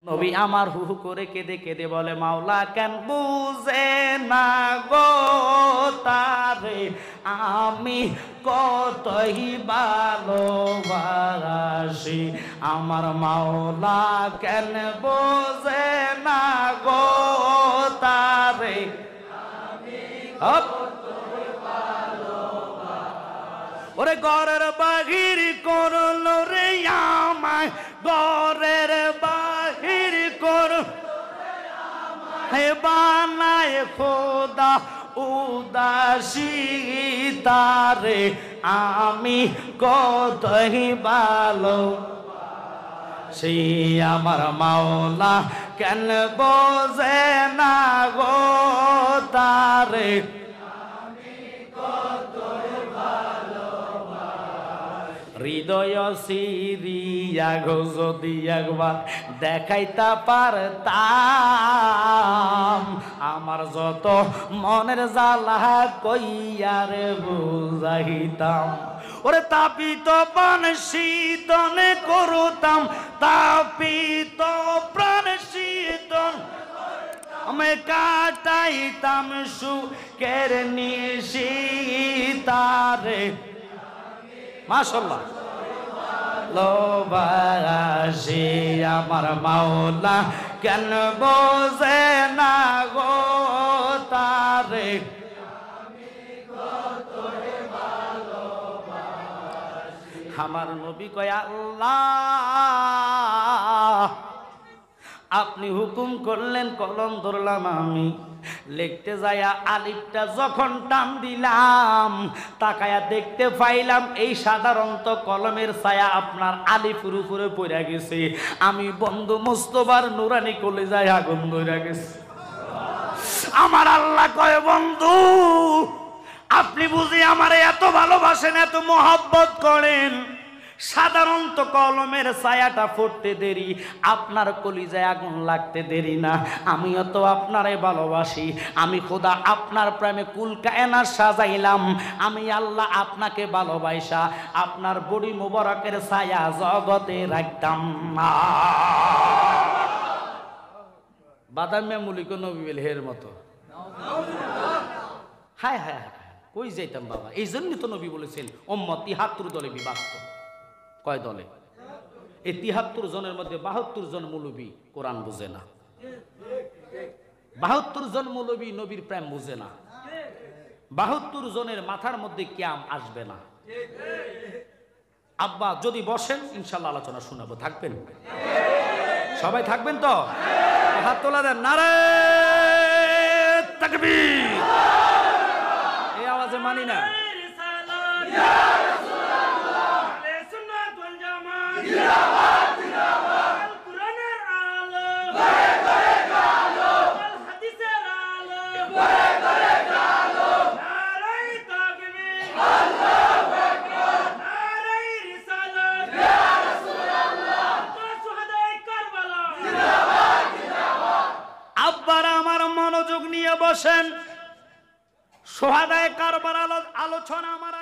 নবী আমার হু হু করে কেঁদে কেঁদে বলে, মাওলা কেন বুঝে না গো তারে আমি কতই ভালোবাসি। আমার মাওলা কেন বুঝে না গো তারে ওরে ঘরের বাহির করলো রে আমায়, ঘরের বাহির কর হে বানায় খোদা উদাসী তারে আমি কতই ভালো সেই আমার মাওলা কেন বোঝে না গো তারে হৃদয় সিরিয়া গো যদি একবার দেখাইতে পারতাম, আমার যত মনের জ্বালা কইয়ার বুঝাইতাম। ওরে তাপিত প্রাণ শীতন করতাম, তাপিত প্রাণ শীতন আমি কাটাইতাম সুখের নিশি তারে মাশাআল্লাহ লোবাসি আমার মাওলা কেন বোঝে না গো তারে আমার নবী কয় আল্লাহ আপনি হুকুম করলেন কলম ধরলাম আমি লিখতে যাইয়া আলিফটা যখন টান দিলাম তাকায়া দেখতে পাইলাম এই সাধারণত কলমের ছায়া আপনার আলিফের উপরে পড়ে গেছে। আমি বন্ধু মুস্তফার নুরানি কলিজায় আগুন ধরে গেছে। আমার আল্লাহ কয় বন্ধু আপনি বুঝি আমারে এত ভালোবাসেন, এত মোহাব্বত করেন, সাধারণত কলমের ছায়াটা পড়তে দেরি, আপনার কলিজায় আগুন লাগতে দেরি না। আমিও তো আপনারে ভালোবাসি, আমি খোদা আপনার প্রেমে কুল কায়নাত সাজাইলাম। আমি আল্লাহ আপনাকে ভালোবাসা আপনার বডি মোবারকের ছায়া জগতে রাখতাম না। বাদামে মুলিক নবী বেলহের মতো হায় হায় হায় কই যাইতাম বাবা। এই জন্যই তো নবী বলেছেন উম্মত ৭৩ দলে বিভক্ত। কয় দলে? এই ৭৩ জনের মধ্যে ৭২ জন মৌলবী কোরআন বুঝে না, ৭২ জন মৌলবী নবীর প্রেম বুঝে না, ৭২ জনের মাথার মধ্যে কিয়াম আসবে না। আব্বা যদি বসেন ইনশাল্লাহ আলোচনা শোনাবো, থাকবেন সবাই? থাকবেন তো? হাত তোলা দেন, নারে তাকবীর। এই আওয়াজে মানি না। আব্বারা আমার মনোযোগ নিয়ে বসেন। সোহাদায়ে কারবালার আলোচনা আমার